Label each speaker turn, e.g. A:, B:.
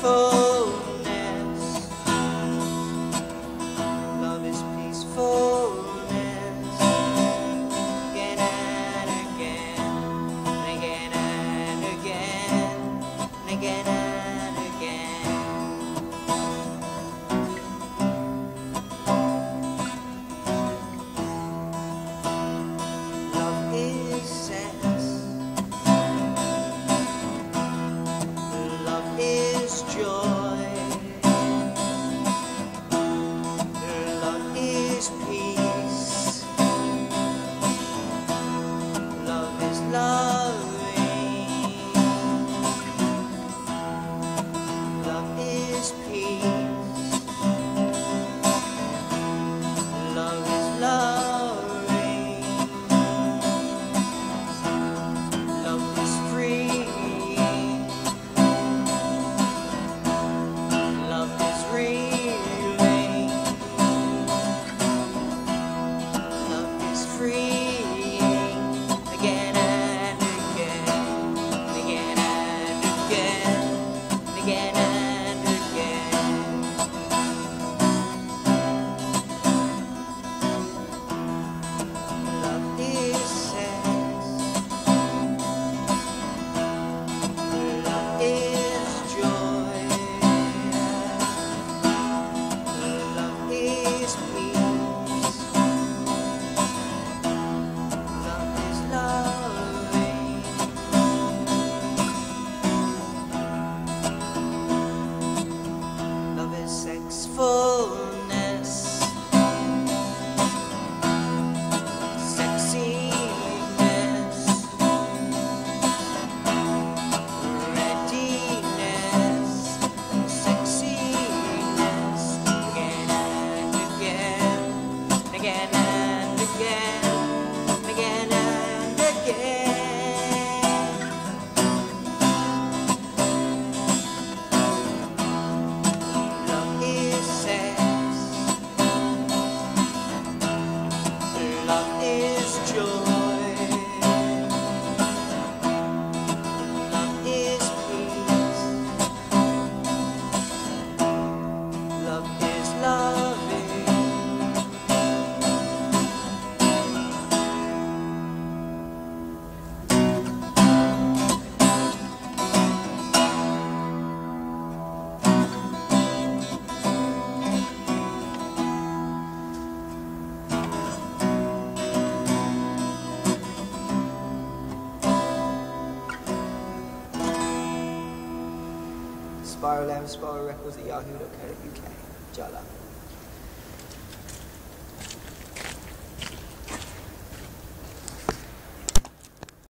A: peacefulness. Love is peacefulness. Again and again, again and again, again and again. Love is sense. Love is joy. Love is peace. Love is loving. Love is peace. Love is loving. Love is free. Love is reeling. Love is freeing. Again and again, again and again, again and again. Love is sex. Love is joy. Love is peace. Love is loving. Love is sexfulness. Sexiness. Readiness. Sexiness. Again and again, again and again, again and again. Love is sex. Love is joy. Love is peace. Love is loving. Spiral M, Spiral Records at yahoo.co.uk. Jala.